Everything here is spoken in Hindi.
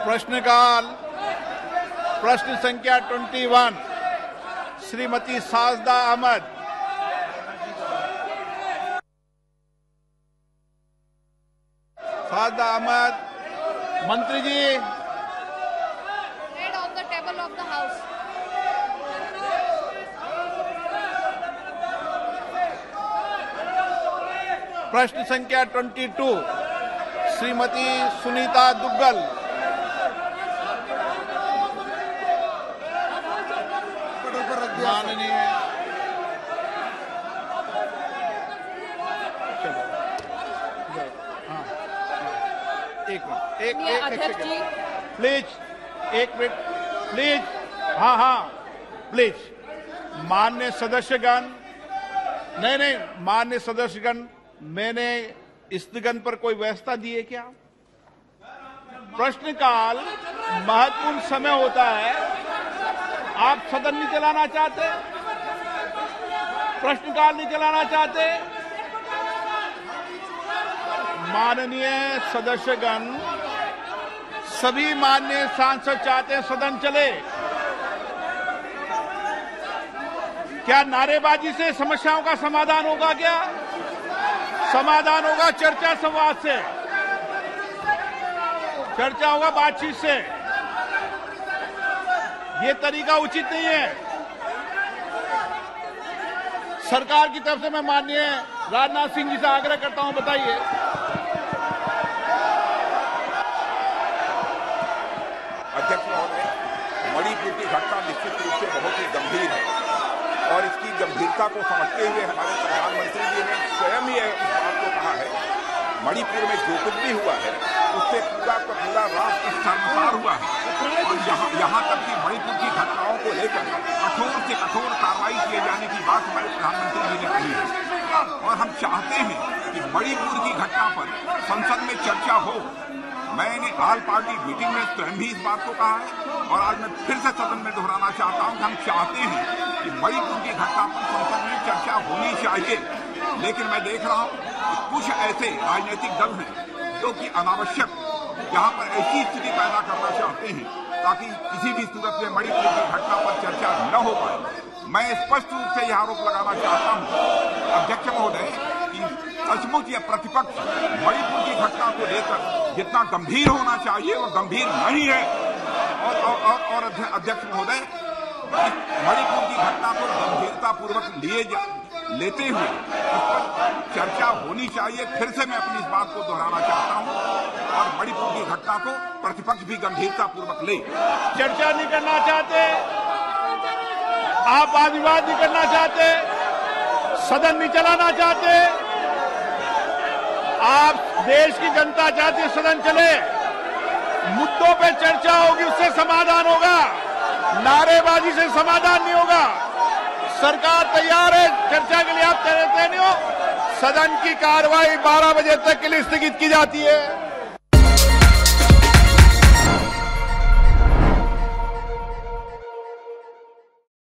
प्रश्नकाल प्रश्न संख्या 21 श्रीमती साजदा अहमद। साजदा अहमद, मंत्री जी। Laid on the table of the house. प्रश्न संख्या 22 श्रीमती सुनीता दुग्गल। माननीय एक अध्यक्ष जी, प्लीज, एक मिनट प्लीज। हाँ प्लीज। मान्य सदस्यगण, नहीं, मान्य सदस्यगण, मैंने स्थगन पर कोई व्यवस्था दी है क्या? प्रश्नकाल महत्वपूर्ण समय होता है, आप सदन नहीं चलाना चाहते, प्रश्नकाल नहीं चलाना चाहते। माननीय सदस्यगण, सभी माननीय सांसद चाहते हैं सदन चले। क्या नारेबाजी से समस्याओं का समाधान होगा? क्या समाधान होगा? चर्चा संवाद से, चर्चा होगा बातचीत से। ये तरीका उचित नहीं है। सरकार की तरफ से मैं माननीय राजनाथ सिंह जी से आग्रह करता हूं, बताइए। अध्यक्ष महोदय, मणिपुर की घटना निश्चित रूप से बहुत ही गंभीर है और इसकी गंभीरता को समझते हुए हमारे प्रधानमंत्री जी ने स्वयं ही इस बात को कहा है, मणिपुर में जो कुछ भी हुआ है उससे पूरा का पूरा राष्ट्र शर्मसार हुआ है। और यहाँ तक कि मणिपुर की घटनाओं को लेकर कठोर से कठोर कार्रवाई किए जाने की बात हमारे प्रधानमंत्री जी ने कही है। और हम चाहते हैं कि मणिपुर की घटना पर संसद में चर्चा हो। मैंने ऑल पार्टी मीटिंग में स्वयं भी इस बात को कहा है और आज मैं फिर से सदन में दोहराना चाहता हूं कि हम चाहते हैं कि मणिपुर की घटना पर संसद में चर्चा होनी चाहिए। लेकिन मैं देख रहा हूं कि कुछ ऐसे राजनीतिक दल हैं जो कि अनावश्यक यहाँ पर ऐसी स्थिति पैदा करना चाहते हैं ताकि किसी भी सूरत में मणिपुर की घटना पर चर्चा न हो पाए। मैं स्पष्ट रूप से यह आरोप लगाना चाहता हूं अध्यक्ष महोदय कि सचमुच यह प्रतिपक्ष मणिपुर की घटना को लेकर जितना गंभीर होना चाहिए वो गंभीर नहीं है। और अध्यक्ष महोदय, मणिपुर की घटना को गंभीरतापूर्वक लेते हुए उस पर चर्चा होनी चाहिए। फिर से मैं अपनी इस बात को दोहराना चाहता हूं और मणिपुर की घटना को प्रतिपक्ष भी गंभीरतापूर्वक ले। चर्चा नहीं करना चाहते, आप वाद विवाद नहीं करना चाहते, सदन नहीं चलाना चाहते, आप देश की जनता चाहती है सदन चले, मुद्दों पे चर्चा होगी, उससे समाधान होगा, नारेबाजी से समाधान नहीं होगा। सरकार तैयार है चर्चा के लिए, आप तैयार नहीं हो। सदन की कार्रवाई 12 बजे तक के लिए स्थगित की जाती है।